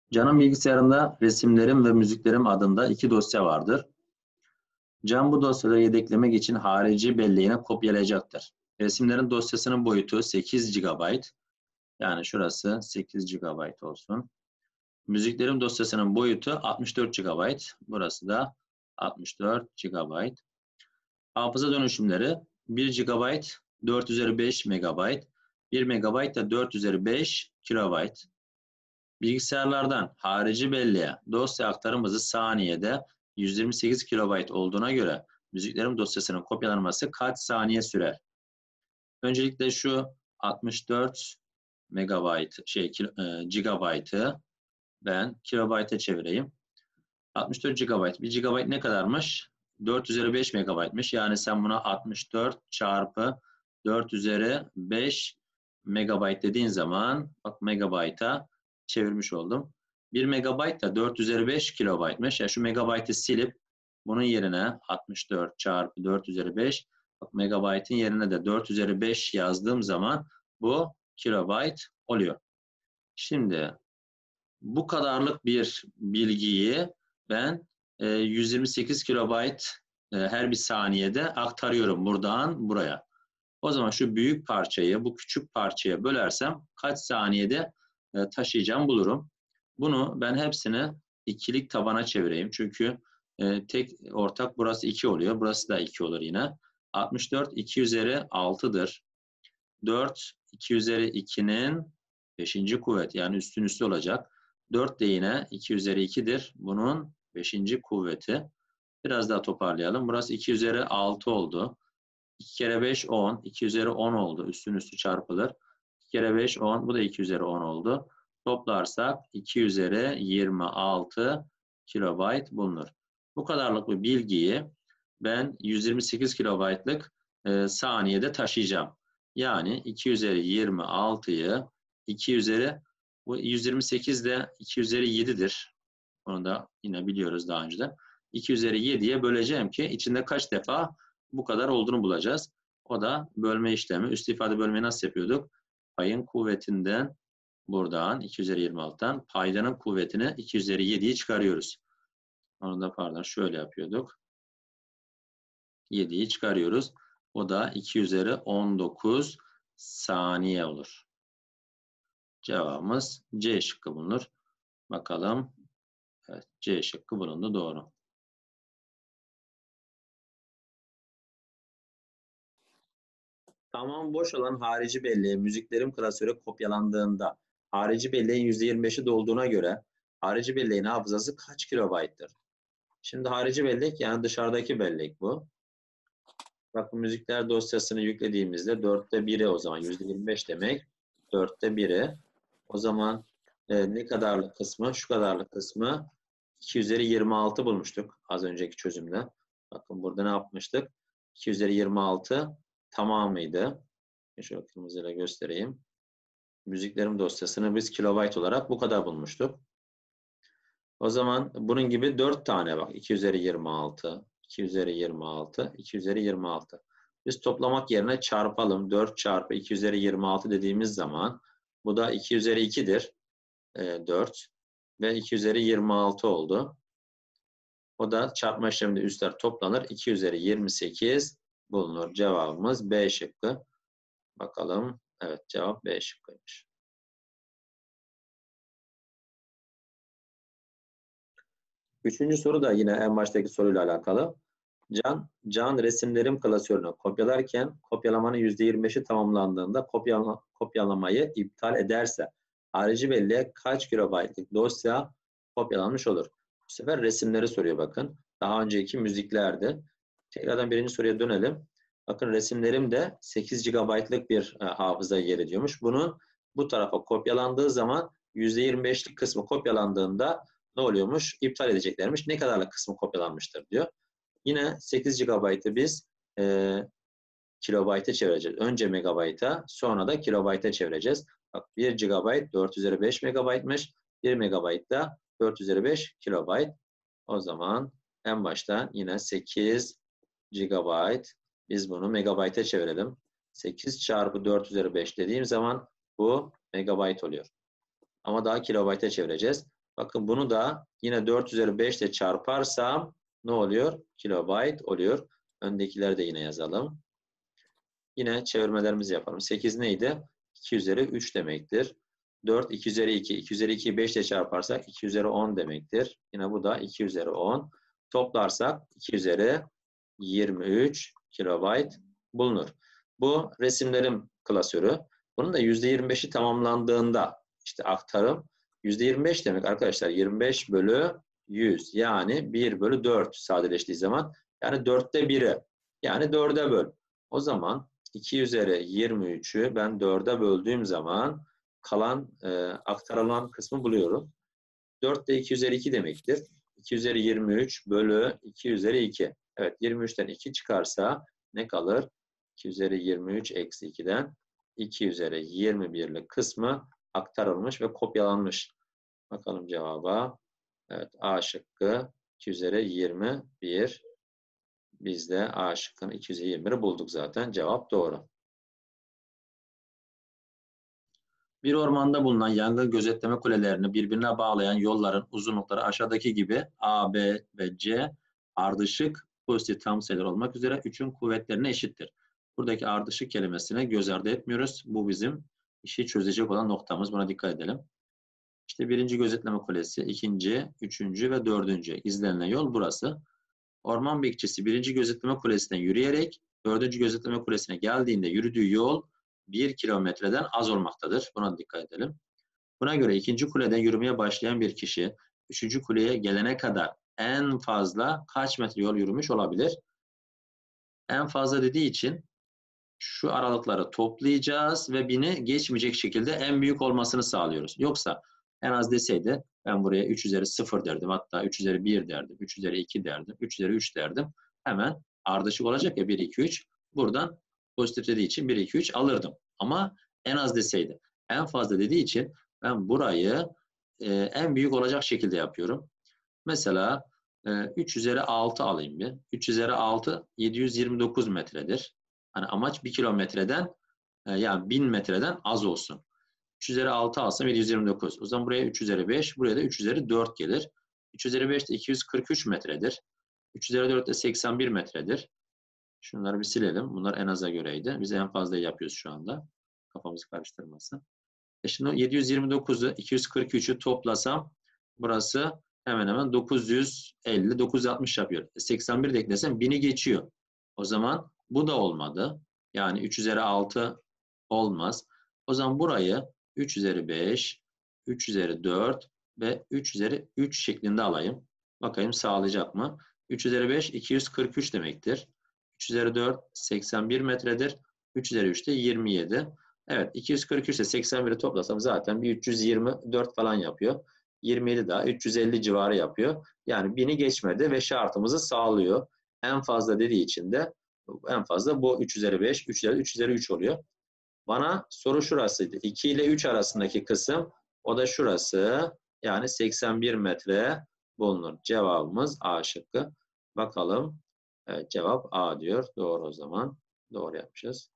Can'ın bilgisayarında resimlerim ve müziklerim adında iki dosya vardır. Can bu dosyaları yedeklemek için harici belleğine kopyalayacaktır. Resimlerin dosyasının boyutu 8 GB. Yani şurası 8 GB olsun. Müziklerim dosyasının boyutu 64 GB. Burası da 64 GB. Hafıza dönüşümleri 1 GB 4 üzeri 5 MB. 1 MB da 4 üzeri 5 KB. Bilgisayarlardan harici belleğe dosya aktarım hızı saniyede 128 kilobayt olduğuna göre müziklerim dosyasının kopyalanması kaç saniye sürer? Öncelikle şu 64 megabayt gigabaytı ben kilobayta çevireyim. 64 GB. 1 GB ne kadarmış? 4 üzeri 5 megabaytmış. Yani sen buna 64 çarpı 4 üzeri 5 megabayt dediğin zaman bak megabayta çevirmiş oldum. 1 megabayt da 4 üzeri 5 kilobaytmış. Yani şu megabaytı silip bunun yerine 64 çarpı 4 üzeri 5 bak megabaytın yerine de 4 üzeri 5 yazdığım zaman bu kilobayt oluyor. Şimdi bu kadarlık bir bilgiyi ben 128 kilobayt her bir saniyede aktarıyorum buradan buraya. O zaman şu büyük parçayı bu küçük parçaya bölersem kaç saniyede taşıyacağım bulurum. Bunu ben hepsini ikilik tabana çevireyim. Çünkü tek ortak burası 2 oluyor. Burası da 2 olur yine. 64 2 üzeri 6'dır. 4 2 üzeri 2'nin 5. kuvveti yani üstün üstü olacak. 4 de yine 2 üzeri 2'dir. Bunun 5. kuvveti. Biraz daha toparlayalım. Burası 2 üzeri 6 oldu. 2 kere 5 10. 2 üzeri 10 oldu. Üstün üstü çarpılır. 2 kere 5 10. Bu da 2 üzeri 10 oldu. Toplarsak 2 üzeri 26 kilobayt bulunur. Bu kadarlık bir bilgiyi ben 128 kilobaytlık saniyede taşıyacağım. Yani 2 üzeri 26'yı 2 üzeri bu 128 de 2 üzeri 7'dir. Onu da yine biliyoruz daha önceden. 2 üzeri 7'ye böleceğim ki içinde kaç defa bu kadar olduğunu bulacağız. O da bölme işlemi. Üst ifade bölmeyi nasıl yapıyorduk? Payın kuvvetinden buradan 2 üzeri 26'dan paydanın kuvvetini 2 üzeri 7'yi çıkarıyoruz. Onu da pardon şöyle yapıyorduk. 7'yi çıkarıyoruz. O da 2 üzeri 19 saniye olur. Cevabımız C şıkkı bulunur. Bakalım. Evet, C şıkkı bulundu doğru. Tamam boş olan harici belleğe müziklerim klasöre kopyalandığında harici belleğin %25'i dolduğuna göre harici belleğin hafızası kaç kilobayttır? Şimdi harici bellek yani dışarıdaki bellek bu. Bak müzikler dosyasını yüklediğimizde 4'te 1'i o zaman %25 demek. 4'te 1'i. O zaman ne kadarlık kısmı? Şu kadarlık kısmı 2 üzeri 26 bulmuştuk az önceki çözümde. Bakın burada ne yapmıştık? 2 üzeri 26 tamamıydı. Şöyle kırmızıyla göstereyim. Müziklerim dosyasını biz kilobayt olarak bu kadar bulmuştuk. O zaman bunun gibi 4 tane bak. 2 üzeri 26, 2 üzeri 26, 2 üzeri 26. Biz toplamak yerine çarpalım. 4 çarpı 2 üzeri 26 dediğimiz zaman bu da 2 üzeri 2'dir. 4 ve 2 üzeri 26 oldu. O da çarpma işleminde üstler toplanır. 2 üzeri 28 bulunur. Cevabımız B şıkkı. Bakalım. Evet cevap B şıkkıymış. Üçüncü soru da yine en baştaki soruyla alakalı. Can resimlerim klasörünü kopyalarken kopyalamanın %25'i tamamlandığında kopyalamayı iptal ederse harici belleğe kaç kilobaytlık dosya kopyalanmış olur? Bu sefer resimleri soruyor bakın. Daha önceki müziklerdi. Tekrardan birinci soruya dönelim. Bakın resimlerim de 8 GB'lık bir hafızaya yer ediyormuş. Bunun bu tarafa kopyalandığı zaman %25'lik kısmı kopyalandığında ne oluyormuş? İptal edeceklermiş. Ne kadarlık kısmı kopyalanmıştır diyor. Yine 8 GB'ı biz kilobayta çevireceğiz. Önce megabayta sonra da kilobayta çevireceğiz. Bak 1 GB 4 üzeri 5 megabaytmış. 1 megabayt da 4 üzeri 5 kilobayt. O zaman en başta yine 8 GB biz bunu megabayta çevirelim. 8 çarpı 4 üzeri 5 dediğim zaman bu megabayt oluyor. Ama daha kilobayta çevireceğiz. Bakın bunu da yine 4 üzeri 5 ile çarparsam ne oluyor? Kilobayt oluyor. Öndekileri de yine yazalım. Yine çevirmelerimizi yapalım. 8 neydi? 2 üzeri 3 demektir. 4 2 üzeri 2. 2 üzeri 2'yi 5 ile çarparsak 2 üzeri 10 demektir. Yine bu da 2 üzeri 10. Toplarsak 2 üzeri 23 kilobayt bulunur. Bu resimlerim klasörü. Bunun da %25'i tamamlandığında işte aktarım %25 demek arkadaşlar. 25 bölü 100 yani 1 bölü 4 sadeleştiği zaman yani 4'te 1'i yani 4'e böl. O zaman 2 üzeri 23'ü ben 4'e böldüğüm zaman kalan aktarılan kısmı buluyorum. 4 de 2 üzeri 2 demektir. 2 üzeri 23 bölü 2 üzeri 2. Evet 23'ten 2 çıkarsa ne kalır? 2 üzeri 23 eksi 2'den 2 üzeri 21'lik kısmı aktarılmış ve kopyalanmış. Bakalım cevaba. Evet A şıkkı 2 üzeri 21. Biz de A şıkkını 2 üzeri 21'i bulduk zaten. Cevap doğru. Bir ormanda bulunan yangın gözetleme kulelerini birbirine bağlayan yolların uzunlukları aşağıdaki gibi A, B ve C ardışık pozitif tam sayılar olmak üzere 3'ün kuvvetlerine eşittir. Buradaki ardışık kelimesini göz ardı etmiyoruz. Bu bizim işi çözecek olan noktamız. Buna dikkat edelim. İşte birinci gözetleme kulesi, ikinci, üçüncü ve dördüncü izlenilen yol burası. Orman bekçisi birinci gözetleme kulesinden yürüyerek dördüncü gözetleme kulesine geldiğinde yürüdüğü yol 1 kilometreden az olmaktadır. Buna dikkat edelim. Buna göre ikinci kuleden yürümeye başlayan bir kişi üçüncü kuleye gelene kadar en fazla kaç metre yol yürümüş olabilir? En fazla dediği için şu aralıkları toplayacağız ve 1000'i geçmeyecek şekilde en büyük olmasını sağlıyoruz. Yoksa en az deseydi ben buraya 3 üzeri 0 derdim. Hatta 3 üzeri 1 derdim. 3 üzeri 2 derdim. 3 üzeri 3 derdim. Hemen ardışık olacak ya 1, 2, 3. Buradan pozitif dediği için 1, 2, 3 alırdım. Ama en az deseydi. En fazla dediği için ben burayı en büyük olacak şekilde yapıyorum. Mesela 3 üzeri 6 alayım bir. 3 üzeri 6 729 metredir. Hani amaç 1 kilometreden yani 1000 metreden az olsun. 3 üzeri 6 alsam 729. O zaman buraya 3 üzeri 5, buraya da 3 üzeri 4 gelir. 3 üzeri 5 de 243 metredir. 3 üzeri 4 de 81 metredir. Şunları bir silelim. Bunlar en aza göreydi. Biz en fazla yapıyoruz şu anda. Kafamızı karıştırmasın. Şimdi 729'u 243'ü toplasam burası hemen hemen 950, 960 yapıyor. 81 de eklesem 1000'i geçiyor. O zaman bu da olmadı. Yani 3 üzeri 6 olmaz. O zaman burayı 3 üzeri 5, 3 üzeri 4 ve 3 üzeri 3 şeklinde alayım. Bakayım sağlayacak mı? 3 üzeri 5 243 demektir. 3 üzeri 4 81 metredir. 3 üzeri 3 de 27. Evet 243 ile 81'i toplasam zaten bir 324 falan yapıyor. 27 daha 350 civarı yapıyor. Yani 1000'i geçmedi ve şartımızı sağlıyor. En fazla dediği için de en fazla bu 3 üzeri 5, 3 üzeri 3 oluyor. Bana soru şurasıydı. 2 ile 3 arasındaki kısım o da şurası. Yani 81 metre bulunur. Cevabımız A şıkkı. Bakalım. Evet, cevap A diyor. Doğru o zaman. Doğru yapmışız.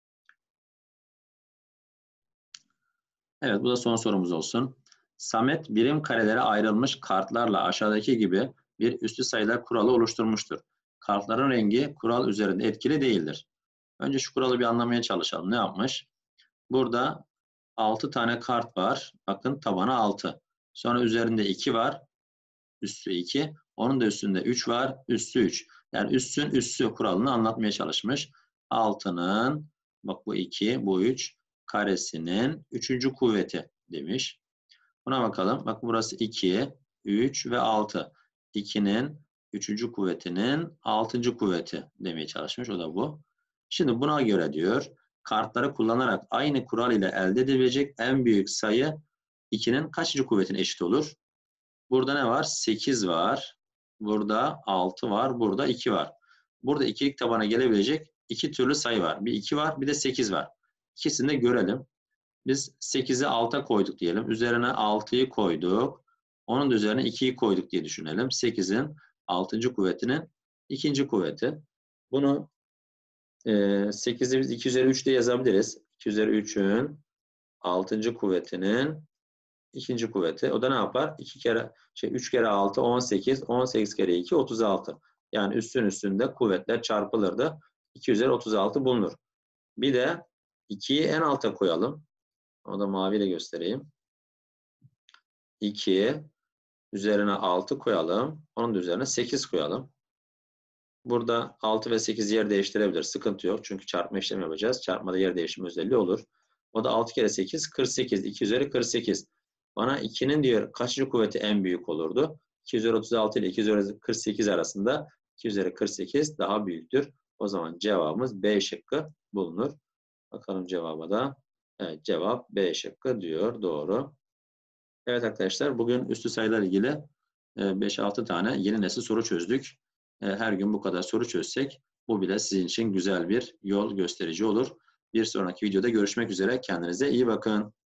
Evet bu da son sorumuz olsun. Samet birim karelere ayrılmış kartlarla aşağıdaki gibi bir üslü sayılar kuralı oluşturmuştur. Kartların rengi kural üzerinde etkili değildir. Önce şu kuralı bir anlamaya çalışalım. Ne yapmış? Burada 6 tane kart var. Bakın tabanı 6. Sonra üzerinde 2 var. Üssü 2. Onun da üstünde 3 var. Üssü 3. Yani üssün üssü kuralını anlatmaya çalışmış. 6'nın bak bu 2, bu 3 karesinin 3. kuvveti demiş. Buna bakalım. Bak burası 2, 3 ve 6. 2'nin 3. kuvvetinin 6. kuvveti demeye çalışmış. O da bu. Şimdi buna göre diyor kartları kullanarak aynı kural ile elde edilecek en büyük sayı 2'nin kaçıncı kuvvetine eşit olur? Burada ne var? 8 var. Burada 6 var. Burada 2 var. Burada ikilik tabana gelebilecek iki türlü sayı var. Bir 2 var, bir de 8 var. İkisini de görelim. Biz 8'i 6'a koyduk diyelim. Üzerine 6'yı koyduk. Onun da üzerine 2'yi koyduk diye düşünelim. 8'in 6. kuvvetinin 2. kuvveti. Bunu 8'i biz 2 üzeri 3 de yazabiliriz. 2 üzeri 3'ün 6. kuvvetinin ikinci kuvveti. O da ne yapar? 3 kere 6 18. 18 kere 2 36. Yani üstünde kuvvetler çarpılırdı. 2 üzeri 36 bulunur. Bir de 2'yi en alta koyalım. Onu da maviyle göstereyim. 2 üzerine 6 koyalım. Onun da üzerine 8 koyalım. Burada 6 ve 8 yer değiştirebilir. Sıkıntı yok. Çünkü çarpma işlemi yapacağız. Çarpmada yer değişimi özelliği olur. O da 6 kere 8 48. 2 üzeri 48. Bana 2'nin diyor kaçıncı kuvveti en büyük olurdu? 2 üzeri 36 ile 2 üzeri 48 arasında 2 üzeri 48 daha büyüktür. O zaman cevabımız B şıkkı bulunur. Bakalım cevaba da. Evet, cevap B şıkkı diyor. Doğru. Evet arkadaşlar, bugün üstü sayılar ilgili 5-6 tane yeni nesil soru çözdük. Her gün bu kadar soru çözsek bu bile sizin için güzel bir yol gösterici olur. Bir sonraki videoda görüşmek üzere. Kendinize iyi bakın.